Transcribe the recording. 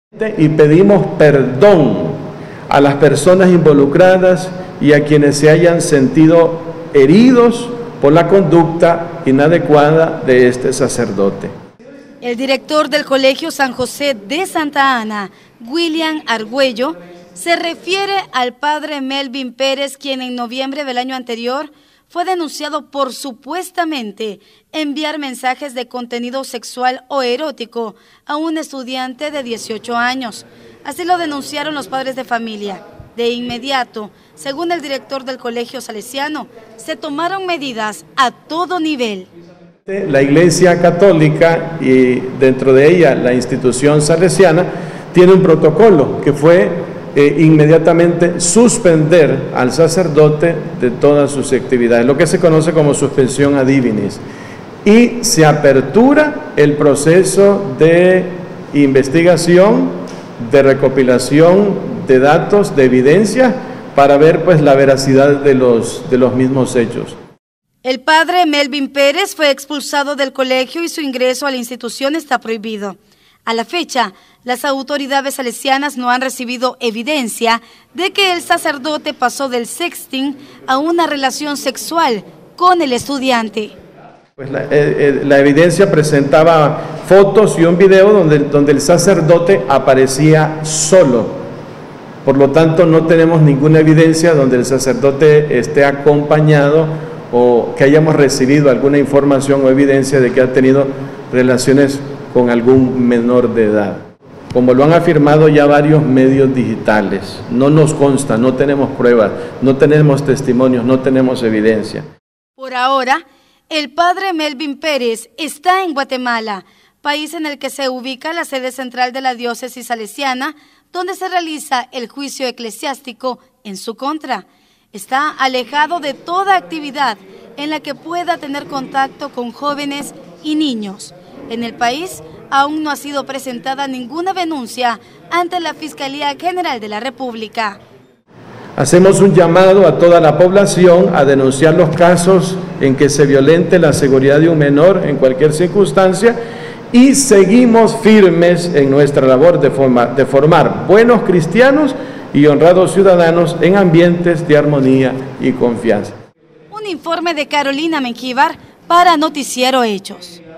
Y pedimos perdón a las personas involucradas y a quienes se hayan sentido heridos por la conducta inadecuada de este sacerdote. El director del Colegio San José de Santa Ana, William Argüello, se refiere al padre Melvin Pérez, quien en noviembre del año anterior fue denunciado por supuestamente enviar mensajes de contenido sexual o erótico a un estudiante de 18 años. Así lo denunciaron los padres de familia. De inmediato, según el director del Colegio Salesiano, se tomaron medidas a todo nivel. La Iglesia Católica y dentro de ella la institución salesiana tiene un protocolo que fue inmediatamente suspender al sacerdote de todas sus actividades, lo que se conoce como suspensión ad divinis, y se apertura el proceso de investigación, de recopilación de datos, de evidencia, para ver pues la veracidad de los mismos hechos. El padre Melvin Pérez fue expulsado del colegio y su ingreso a la institución está prohibido. A la fecha, las autoridades salesianas no han recibido evidencia de que el sacerdote pasó del sexting a una relación sexual con el estudiante. Pues la evidencia presentaba fotos y un video donde el sacerdote aparecía solo. Por lo tanto, no tenemos ninguna evidencia donde el sacerdote esté acompañado o que hayamos recibido alguna información o evidencia de que ha tenido relaciones con algún menor de edad. Como lo han afirmado ya varios medios digitales, no nos consta, no tenemos pruebas, no tenemos testimonios, no tenemos evidencia. Por ahora, el padre Melvin Pérez está en Guatemala, país en el que se ubica la sede central de la diócesis salesiana, donde se realiza el juicio eclesiástico en su contra. Está alejado de toda actividad en la que pueda tener contacto con jóvenes y niños. En el país aún no ha sido presentada ninguna denuncia ante la Fiscalía General de la República. Hacemos un llamado a toda la población a denunciar los casos en que se violente la seguridad de un menor en cualquier circunstancia y seguimos firmes en nuestra labor de formar buenos cristianos y honrados ciudadanos en ambientes de armonía y confianza. Un informe de Carolina Mengíbar para Noticiero Hechos.